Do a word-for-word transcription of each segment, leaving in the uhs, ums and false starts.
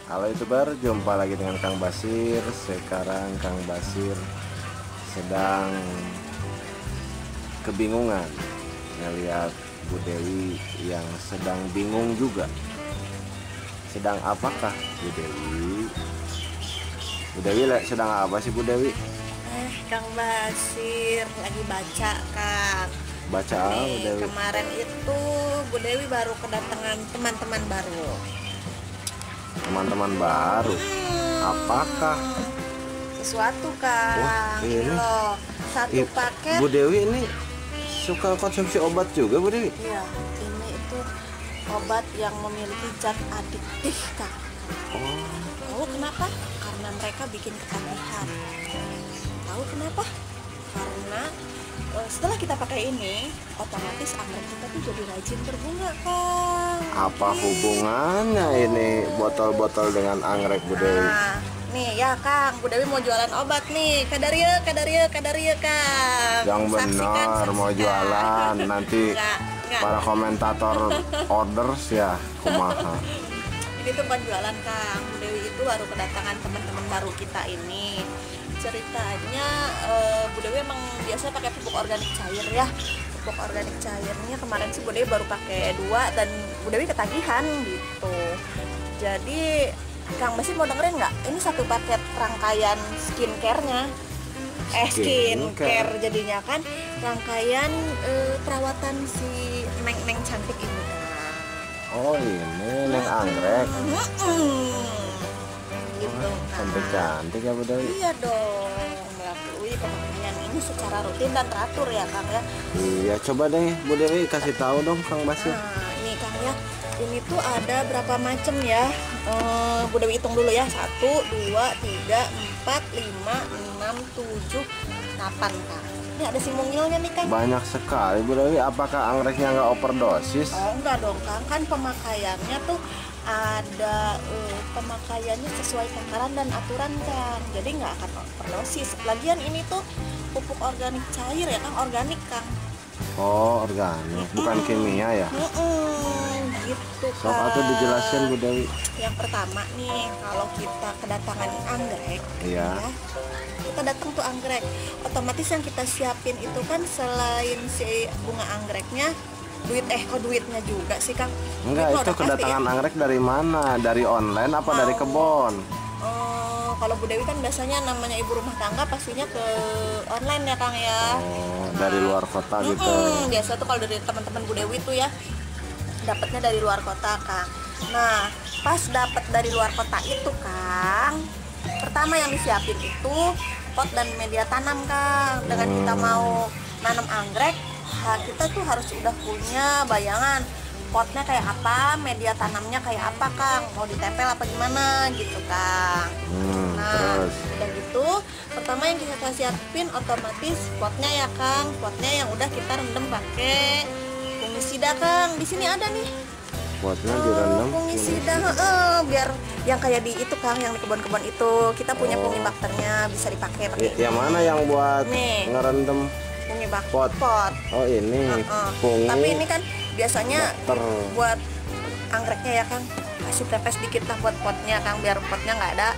Halo YouTuber, jumpa lagi dengan Kang Basir. Sekarang Kang Basir sedang kebingungan ngelihat Bu Dewi yang sedang bingung juga. Sedang apakah Bu Dewi? Bu Dewi sedang apa sih Bu Dewi? Eh, Kang Basir lagi baca, Kang. Baca apa Bu Nih, Dewi? kemarin itu Bu Dewi baru kedatangan teman-teman baru. Teman-teman baru. Hmm, Apakah? sesuatu, Wah, Kang. Ini ini loh, satu i- paket. Bu Dewi ini suka konsumsi obat juga Bu Dewi? Iya, ini itu obat yang memiliki zat adiktif, Kang. Oh, Tahu kenapa? Karena mereka bikin ketagihan. Tahu kenapa? Karena eh, setelah kita pakai ini, otomatis anggrek kita tuh jadi rajin berbunga, Kang. apa hubungannya ini botol-botol dengan anggrek Bu Dewi? Nah, nih ya Kang, Bu Dewi mau jualan obat nih. Kadaria, kadaria, kadaria, Kang. Yang Saksikan, benar mau saksikan. jualan nanti Enggak, enggak. para komentator orders ya kumaha. Ini tuh bukan jualan, Kang. Bu Dewi itu baru kedatangan teman-teman baru kita ini. Ceritanya eh, Bu Dewi emang biasa pakai pupuk organik cair ya. Pupuk organik cairnya kemarin sih Bu Dewi baru pakai dua dan Bu Dewi ketagihan gitu. Jadi Kang Basir mau dengerin nggak? Ini satu paket rangkaian skincare-nya. Eh Skincare. skincare jadinya kan rangkaian eh, perawatan si neng-neng cantik ini, Kang. Oh ini neng anggrek. Mm-mm. Gitu, Cantik Kang. cantik ya Bu Dewi. Iya dong, melalui pemakaian ini secara rutin dan teratur ya, Kang ya. Iya coba deh Bu Dewi kasih tahu dong Kang Basir. Nah, ini Kang ya, ini tuh ada berapa macam ya? Eh, Bu Dewi hitung dulu ya, satu, dua, tiga, empat, lima, enam, tujuh, delapan, Kang. Ini ada si mungilnya nih, Kang. Banyak sekali Bu Dewi. Apakah anggreknya nggak overdosis? Oh enggak dong, Kang, kan pemakaiannya tuh ada eh, pemakaiannya sesuai takaran dan aturan, Kang. Jadi nggak akan overdosis. Lagian ini tuh pupuk organik cair ya, Kang, organik, Kang. Oh organik, bukan kimia ya. Mm-mm, gitu, Sok atau Kang. dijelasin Bu Dewi. Yang pertama nih, kalau kita kedatangan anggrek, Iya. ya, kita datang tuh anggrek, otomatis yang kita siapin itu kan selain si bunga anggreknya, duit eh kok duitnya juga sih, Kang? Enggak, Duit mah itu udah pasti kedatangan ya. anggrek dari mana? Dari online apa dari Mau- kebon? Eh, kalau Bu Dewi kan biasanya namanya ibu rumah tangga pastinya ke online ya, Kang ya. Oh, dari luar kota gitu. Mm-mm, biasa tuh kalau dari teman-teman Bu Dewi tuh ya dapatnya dari luar kota, Kang. Nah, pas dapat dari luar kota itu, Kang, pertama yang disiapin itu pot dan media tanam, Kang. Dengan kita mau nanam anggrek, ha, kita tuh harus udah punya bayangan potnya kayak apa, media tanamnya kayak apa, Kang. Mau ditempel apa gimana gitu, Kang. Hmm, Nah, terus udah gitu, pertama yang kita siapin otomatis potnya ya, Kang. Potnya yang udah kita rendam pakai fungisida, Kang. Di sini ada nih. potnya Oh, direndam. fungisida, heeh, biar yang kayak di itu, Kang, yang di kebun-kebun itu kita punya Oh. fungibakternya bisa dipakai pakai I- yang mana yang buat Nih. ngerendam? fungibakter Pot. pot. Oh ini Heeh. fungi. Tapi ini kan biasanya bakter. buat anggreknya ya, Kang. Kasih pepes dikit lah buat potnya, Kang, biar potnya nggak ada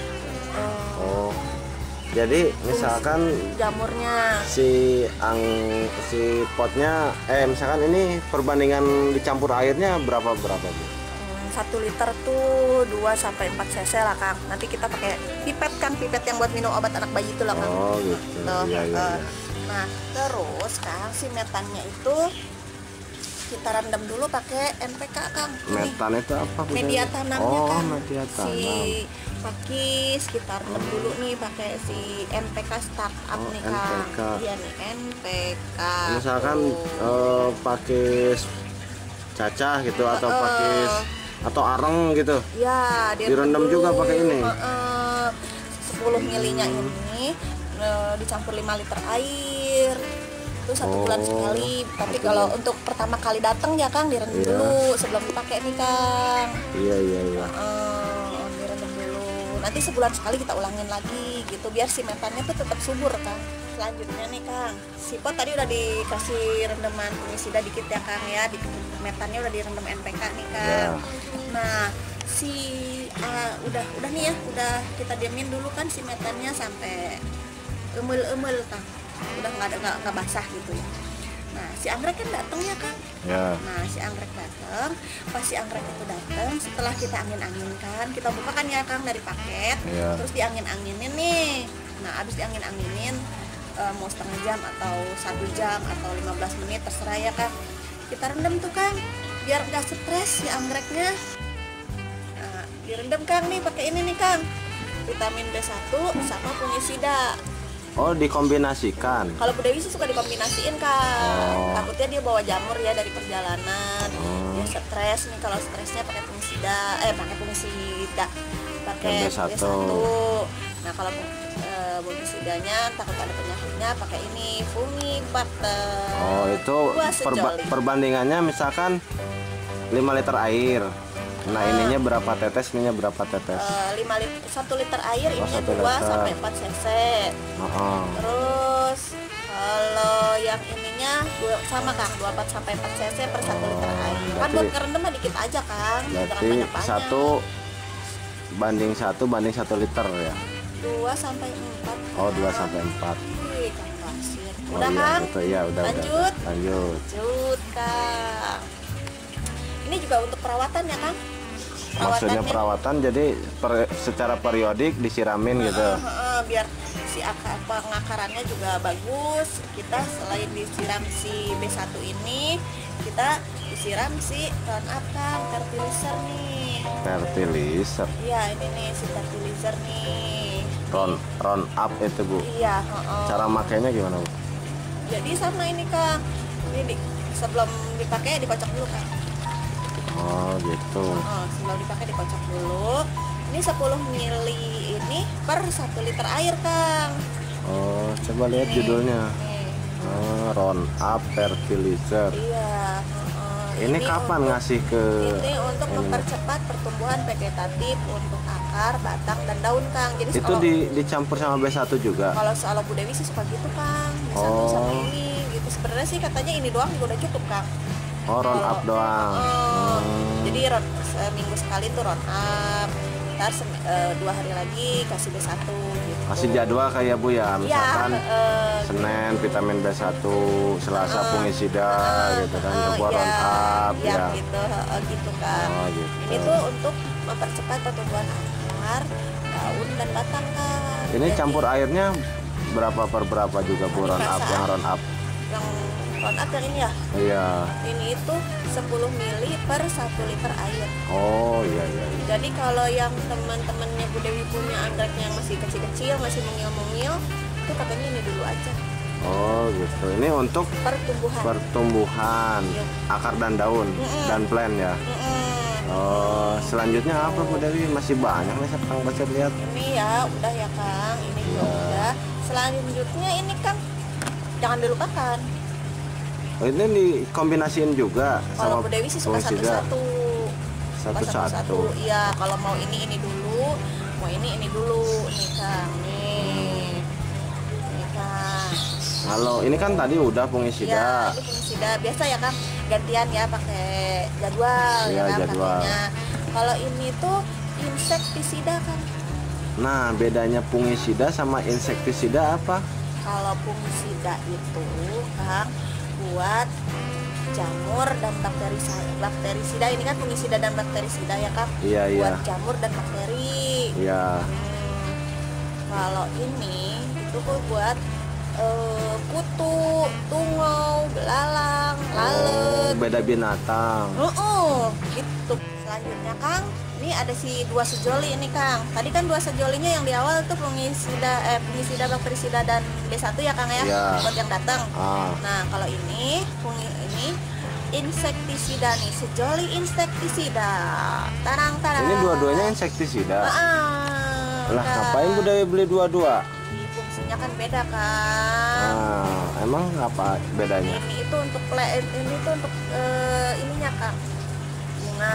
eh, Oh, jadi misalkan jamurnya. si ang si potnya, eh misalkan ini perbandingan dicampur airnya berapa berapa Bu? Hmm, satu liter tuh dua sampai empat cc lah, Kang. Nanti kita pakai pipet, Kang, pipet yang buat minum obat anak bayi itu lah, Kang. Oh gitu. Tuh, Iya iya. eh. iya. Nah, terus Kang, si metannya itu kita rendam dulu pakai N P K, Kang. Ini Metan itu apa Bu media Dewi? tanamnya, Oh, Kang. media tanam. Si pakis kita rendam dulu nih pakai si N P K startup Oh, nih, N P K. Kang. Iya nih N P K. Misalkan Tuh. eh, pakis cacah gitu atau Eh, eh. pakis atau areng gitu. Ya, Direndam dulu. juga pakai ini? Heeh. sepuluh milinya ini eh, dicampur lima liter air. Itu satu Oh, bulan sekali. Tapi satu kalau bulan. untuk pertama kali datang ya, Kang, direndam Iya. dulu sebelum dipakai nih, Kang. Iya iya iya. Eh, direndam dulu. Nanti sebulan sekali kita ulangin lagi gitu biar si metannya tuh tetap subur, Kang. Selanjutnya nih, Kang, si pot tadi udah dikasih rendaman fungisida dikit ya, Kang ya. Di metannya udah direndam N P K nih, Kang. Ya. Nah, si uh, udah udah nih ya, udah kita diamin dulu kan si metannya sampai emel-emel Kang, udah nggak ada nggak nggak basah gitu ya. Nah si anggrek kan datang ya Kang. Ya. Nah si anggrek datang, pas si anggrek itu datang, setelah kita angin-anginkan, kita buka kan ya Kang dari paket, Ya. terus diangin-anginin nih. Nah abis diangin-anginin e, mau setengah jam atau satu jam atau lima belas menit terserah ya Kang. Kita rendam tuh Kang, biar nggak stres si anggreknya. Nah, direndam Kang nih pakai ini nih Kang, vitamin B satu sama fungisida. Oh, dikombinasikan. Kalau Bu Dewi sih suka dikombinasiin Kang. Oh. Takutnya dia bawa jamur ya dari perjalanan. Oh. Dia stres nih, kalau stresnya pakai fungisida, eh pakai fungisida, pakai B B satu. satu. Nah kalau uh, fungisidanya takut ada penyakitnya pakai ini Fungibacter. Oh, itu Dua perba- sejoli. perbandingannya misalkan lima liter air. Nah, ininya berapa tetes, ininya berapa tetes? Uh, lima lit- satu liter air Oh, ini satu dua liter. sampai empat cc. Oh. Terus kalau yang ininya dua, sama Kang, dua puluh empat sampai empat cc per satu liter Oh, air. Kan berarti- buat kerendam mah dikit aja Kang, jangan Berarti banyak-banyak. satu banding satu banding satu liter ya. dua sampai empat. Oh, dua sampai empat. Wih, Kang Basir. Oh, Udah iya, Kang? betul. Iya, udah, Lanjut. udah. Lanjut. Lanjut Kang. Ini juga untuk perawatan ya Kang? Maksudnya perawatan jadi per- secara periodik disiramin gitu. Heeh, heeh, biar si akar pengakarannya juga bagus. Kita selain disiram si B satu ini, kita disiram si Roundup Kang, fertilizer nih. Fertilizer. Iya, ini nih si fertilizer nih. Round round up itu, Bu. Iya, heeh. Cara makainya gimana, Bu? Jadi sama ini Kang. Ini di- sebelum dipakai dikocok dulu Kang. Oh, gitu. Oh, sebelum dipakai dikocok dulu. Ini sepuluh mili ini per satu liter air Kang. Oh, coba lihat Nih, judulnya. nih. Oh, round up fertilizer. Iya. heeh. Ini kapan untuk, ngasih ke Ini untuk ini? mempercepat pertumbuhan vegetatif untuk akar, batang, dan daun Kang. Jadi Itu kalau, di, dicampur sama B satu juga. kalau soal Bu Dewi sih suka gitu Kang. B satu sama Oh. ini gitu. Sebenarnya sih katanya ini doang juga udah cukup Kang. Oh, round up Kalau- doang. Oh, Hmm. Jadi round, seminggu sekali tuh round up. Ntar sem- eh, dua hari lagi kasih B satu gitu. Kasih jadwal kayak Bu ya, misalkan Iya, eh, Senin vitamin B satu, Selasa Heeh. fungisida gitu kan, Heeh, Rabu iya, round up iya, ya. gitu, heeh, gitu kan. Oh, gitu. Ini tuh untuk mempercepat pertumbuhan akar, daun dan batang kan. Ini Jadi, campur airnya berapa per berapa juga Bu round up Perasaan. yang round up? yang round up yang ini ya. Iya. Ini itu sepuluh mili per satu liter air. Oh, iya iya. iya. Jadi kalau yang teman-temannya Bu Dewi punya anggreknya yang masih kecil-kecil, masih mungil-mungil, itu katanya ini dulu aja. Oh, gitu. Ini untuk Pertumbuhan. pertumbuhan Iya. akar dan daun Mm-mm. dan plant ya. Mm-mm. Oh, selanjutnya apa Bu Dewi? Masih banyak nih Kang Basir lihat. Ini ya udah ya Kang, ini juga Ya. udah. Selanjutnya ini Kang, jangan dilupakan. Oh, ini dikombinasiin juga Kalau sama Bu Dewi sih suka fungisida. satu-satu. Suka Satu-satu. Iya, kalau mau ini ini dulu, mau ini ini dulu nih Kang. Nih. Nih Kang. Kalau ini kan tadi udah Iya, fungisida. ini fungisida biasa ya Kang. Gantian ya pakai jadwal Iya, ya Kang jadwal. pakainya. Kalau ini tuh insektisida Kang. Nah, bedanya fungisida sama insektisida apa? Kalau fungisida itu Kang buat jamur dan bakteri bakterisida. Ini kan fungisida dan bakterisida ya Kang. Iya, iya. Buat jamur dan bakteri. Iya. Hmm, kalau ini itu tuh buat eh, kutu, tungau, belalang, Oh, lalat. beda binatang. Oh, gitu. Selanjutnya Kang, ini ada si dua sejoli ini Kang. Tadi kan dua sejolinya yang di awal tuh fungisida, eh, fungisida, bakterisida dan B satu ya Kang ya, Iya. buat yang datang. Ah, Nah kalau ini, fungi ini insektisida nih, sejoli insektisida. Tarang tarang. ini dua-duanya insektisida. Ah, Lah, Kang. ngapain Bu Dewi beli dua-dua? Di fungsinya kan beda Kang. Ah, emang apa bedanya? Ini itu untuk pla- ini tuh untuk eh, ininya Kang. Bunga,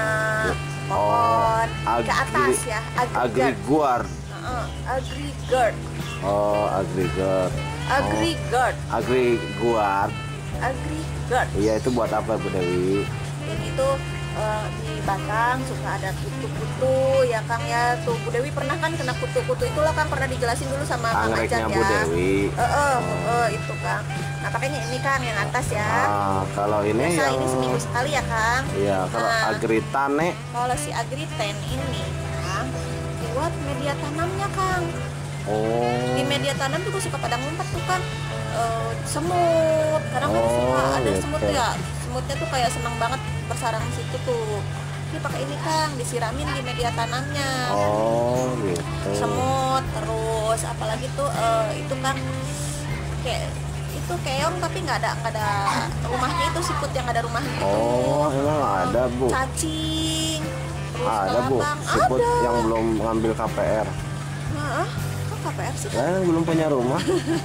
pohon, ke agri- atas ya, aggregate. Agriguard. Heeh, aggregate. Oh, agriguard. Aggregate. Agriguard. Aggregate. Iya, itu buat apa Bu Dewi? Ini tuh eh, di batang suka ada kutu-kutu ya Kang ya. Tuh Bu Dewi pernah kan kena kutu-kutu itulah Kang, pernah dijelasin dulu sama Kang Anggreknya Ajat Bu ya. Dewi. Eh, eh, eh, itu Kang. Nah pakainya ini Kang yang atas ya. Ah, kalau ini Biasa yang ini seminggu sekali ya Kang. iya, kalau Nah. Agritane. Kalau si Agriten ini Kang buat media tanamnya Kang. Oh. Di media tanam juga suka pada ngumpet tuh kan, eh, semut. Kadang kan Oh, suka ada gitu. semut ya. Semutnya tuh kayak seneng banget bersarang di situ tuh. Ini pakai ini Kang, disiramin di media tanamnya. Oh, gitu. Semut terus apalagi tuh eh, itu Kang kayak itu keong tapi nggak ada nggak ada rumahnya, itu siput yang ada rumahnya itu. Oh, emang ada, Bu? Cacing. Terus Ada, Bu. kelabang. Siput Ada. yang belum ngambil K P R. Hah? Kok K P R sih? Kan belum punya rumah.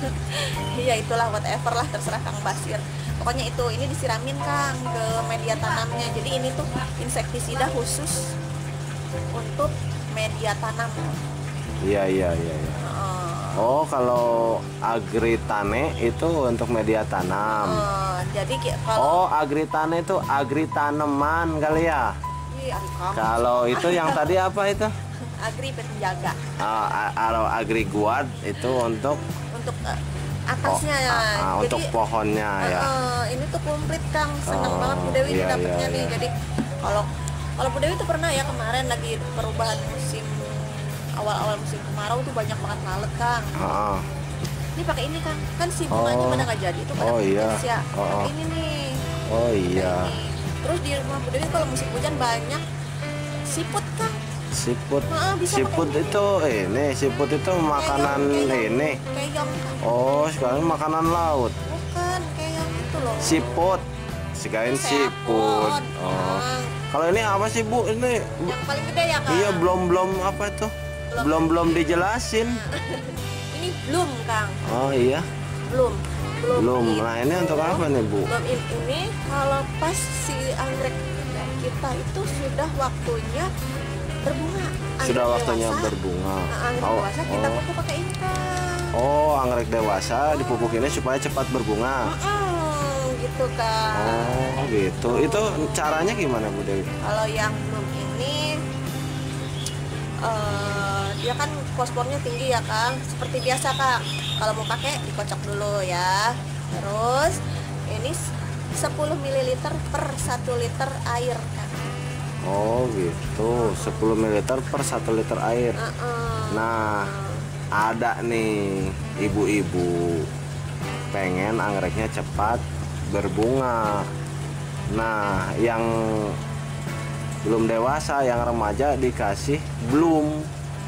Iya itulah whatever lah, terserah Kang Basir. Pokoknya itu ini disiramin Kang ke media tanamnya. Jadi ini tuh insektisida khusus untuk media tanam. Iya, iya, iya, iya. Heeh. Oh, kalau Agritane itu untuk media tanam. Eh, jadi ki- Oh, kalau Agritane itu agri taneman kali ya. Ih, aduh, Kang. Kalau itu yang tadi apa itu? Agri penjaga Ah, a- Kalau agri guard itu untuk untuk eh, atasnya oh, ya. ah, ah, Jadi untuk pohonnya ya. eh, ini tuh komplit Kang, senang Oh, banget Bu Dewi ini iya, dapetnya iya, nih. iya. Jadi kalau kalau Bu Dewi tuh pernah ya kemarin lagi perubahan musim, awal-awal musim kemarau tuh banyak banget lalat Kang. Ah, ah. Ini pakai ini Kang, kan si bunganya Oh. mana nggak jadi itu Oh, iya. ya. Oh, oh. Pakai ini nih. Oh Pakai iya. ini. Terus di rumah Bu Dewi kalau musim hujan banyak siput Kang. Siput. Nah, bisa Siput pakai itu ini, siput itu makanan Keong, keong. ini. Keong Kang. Oh, sekarang makanan laut. Bukan, keong itu loh. Siput. Sekarang siput. Oh. Kang. Kalau ini apa sih, Bu? Ini Yang paling gede ya Kang. iya belum belum apa itu? Belum. Belum belum dijelasin. Ini belum Kang, Oh iya, belum. belum. Itu- Nah, ini untuk apa nih, Bu? Belum in- ini kalau pas si anggrek kita itu sudah waktunya berbunga. Sudah Anggrek waktunya dewasa. berbunga. Nah, anggrek Oh, dewasa kita oh. pupuk pakai ini Kang. Oh, anggrek dewasa dipupuk ini supaya cepat berbunga. Mm, gitu Kang. Oh, gitu. Itu caranya gimana, Bu Dewi? Kalau yang belum ini eh, dia kan fosfornya tinggi ya Kang. Seperti biasa Kang. Kalau mau pakai dikocok dulu ya. Terus ini sepuluh mililiter per satu liter air Kang. Oh, gitu. sepuluh mililiter per satu liter air. Uh-uh. Nah, ada nih ibu-ibu pengen anggreknya cepat berbunga. Nah, yang belum dewasa, yang remaja dikasih belum.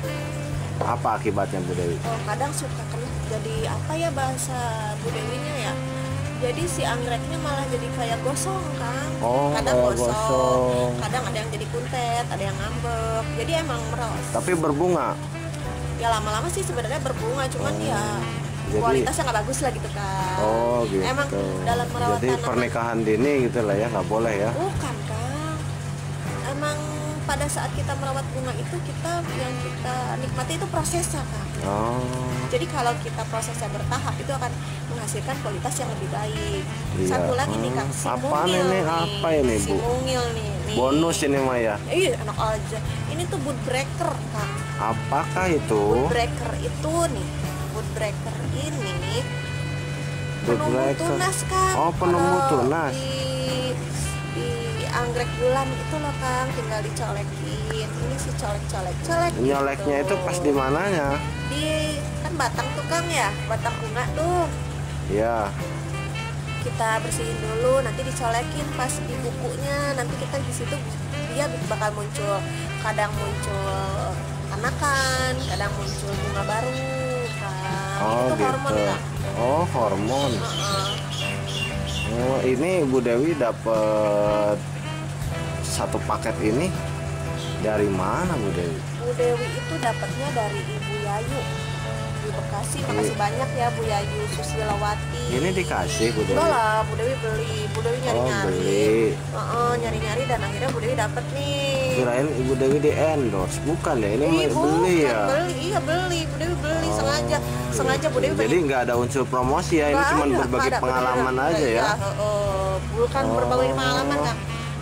Apa akibatnya, Bu Dewi? Oh, kadang suka kena jadi apa ya bahasa Bu Dewinya ya. Jadi si anggreknya malah jadi kayak gosong Kang. Oh, Kadang kayak gosong, gosong. kadang ada yang jadi kuntet, ada yang ngambek. Jadi emang meros. Tapi berbunga. Ya lama-lama sih sebenarnya berbunga, cuman Oh, ya jadi- kualitasnya nggak bagus lah gitu Kang. Oh, gitu. Emang dalam merawat Jadi tanaman pernikahan dini gitu lah ya, nggak boleh ya. bukan Kang. Emang pada saat kita merawat bunga itu kita yang kita nikmati itu prosesnya Kang. Oh, Jadi kalau kita prosesnya bertahap itu akan menghasilkan kualitas yang lebih baik. Iya. Satu lagi nih Kang, si Apaan mungil ini? nih. Apa ini, Si Bu? mungil nih. nih. bonus ini mah ya. Iya enak aja. Ini tuh boot breaker Kang. Apakah itu? Boot breaker itu nih, boot breaker ini Boot penumbuh breaker. tunas Kang. Oh, penumbuh Kalau tunas. Di, di anggrek bulan itu loh Kang, tinggal dicolekin. Ini sih colek-colek, colek. Nyoleknya gitu. itu pas di mananya? Di kan batang tuh Kang ya, batang bunga tuh. Ya. Kita bersihin dulu, nanti dicolekin pas di bukunya. Nanti kita di situ dia bakal muncul, kadang muncul anakan, kadang muncul bunga baru Kang. Oh, Ini tuh gitu. hormon Kang. Oh, hormon. Heeh. Oh, ini Bu Dewi dapat satu paket ini dari mana, Bu Dewi? Bu Dewi itu dapatnya dari Ibu Yayu di Bekasi. Makasih banyak ya Bu Yayu Susilawati. Ini dikasih, Bu Dewi. Enggak lah, Bu Dewi beli. Bu Dewi Oh, nyari-nyari. beli. Heeh, nyari-nyari dan akhirnya Bu Dewi dapet nih. Kirain Ibu Dewi di endorse, bukan ya? Ini Ih, beli bukan, ya. Beli, iya beli. Bu Dewi beli Oh, sengaja. Sengaja Bu Dewi Jadi beli. nggak ada unsur promosi ya, ini Nggak cuma ada, berbagi nggak ada, pengalaman bener-bener. aja ya. Iya, heeh. Bukan Oh. berbagi pengalaman Kang.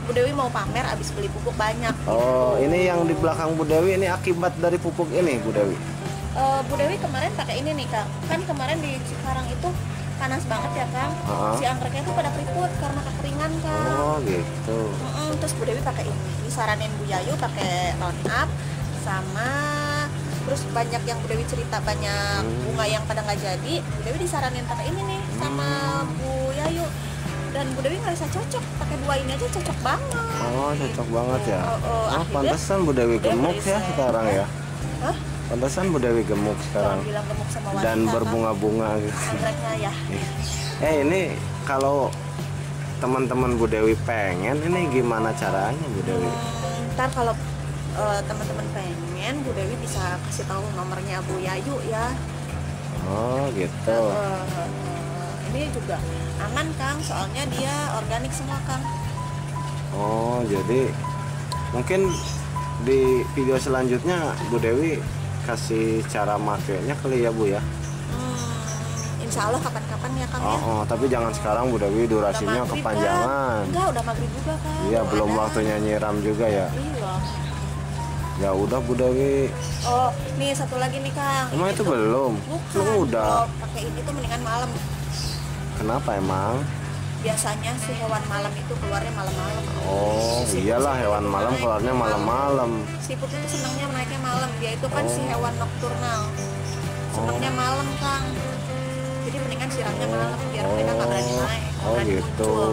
Bu Dewi mau pamer abis beli pupuk banyak. Oh, ini yang di belakang Bu Dewi ini akibat dari pupuk ini, Bu Dewi? Uh, Bu Dewi kemarin pakai ini nih Kang. Kan kemarin di Cikarang itu panas banget ya Kang. Uh-huh. Si anggreknya tuh pada keriput karena kekeringan Kang. Oh gitu. Mm-mm, terus Bu Dewi pakai ini. Disaranin Bu Yayu pakai Roundup sama terus banyak yang Bu Dewi cerita banyak Hmm. bunga yang pada nggak jadi. Bu Dewi disaranin pakai ini nih sama Bu Yayu. Dan Bu Dewi ngerasa cocok pakai dua ini aja cocok banget. Oh, cocok banget ya. Oh, oh, Oh, akhirnya pantesan Bu Dewi dia gemuk ya berisik. sekarang ya. Hah? Pantesan Bu Dewi gemuk sekarang. Jangan bilang gemuk sama wanita. Dan Kang. berbunga-bunga gitu. Anggreknya ya. Eh, ini kalau teman-teman Bu Dewi pengen, ini gimana caranya Bu Dewi? Hmm, ntar kalau uh, teman-teman pengen, Bu Dewi bisa kasih tahu nomornya Bu Yayu ya. Oh, gitu. Uh, uh, ini juga aman Kang, soalnya dia organik semua Kang. Oh, jadi mungkin di video selanjutnya Bu Dewi kasih cara makainya kali ya Bu ya. Hmm, insya Allah kapan-kapan ya Kang Oh, ya. oh, tapi jangan sekarang Bu Dewi, durasinya Udah maghrib, kepanjangan. Kang. Enggak, udah maghrib juga Kang. Iya, belum ada. waktunya nyiram juga ya. Iya. Ya udah Bu Dewi. Oh, nih satu lagi nih Kang. Emang Ini itu tuh- belum? Bukan. Lu udah. Kalau pakai ini tuh mendingan malam. Kenapa emang? Biasanya si hewan malam itu keluarnya malam-malam. Oh, Si iyalah siput hewan itu malam naik keluarnya malam-malam. Siput itu senangnya naiknya malam. Dia itu kan Oh. si hewan nokturnal. Senangnya malam Kang. Jadi mendingan siramnya malam biar mereka nggak berani naik. nggak Oh, berani gitu. muncul.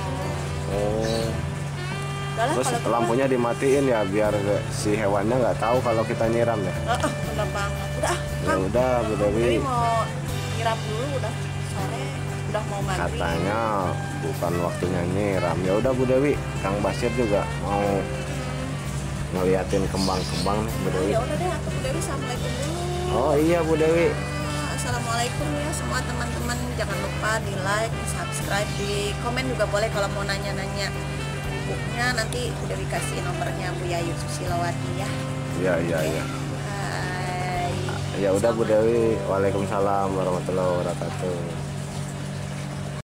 Oh. Udah lah, Terus kalau gitu lampunya dimatiin ya biar si hewannya nggak tahu kalau kita nyiram ya. mah. Ah, ah, bener banget. Udah, ah, Ya Kang. udah Bu Dewi. Dewi mau nyiram dulu udah sore. Udah mau maghrib. Katanya bukan waktunya nyiram. Ya udah Bu Dewi, Kang Basir juga mau ngeliatin kembang-kembang nih Bu Ah, Dewi. ya udah deh, aku Bu Dewi assalamualaikum dulu. Oh iya Bu Dewi. Assalamualaikum ya semua teman-teman, jangan lupa di like, di subscribe, di komen juga boleh kalau mau nanya-nanya bukunya, nanti udah dikasih nomornya Bu Yayu Susilawati ya. Iya iya iya. Hai. Ya udah Bu Dewi. Waalaikumsalam warahmatullahi wabarakatuh.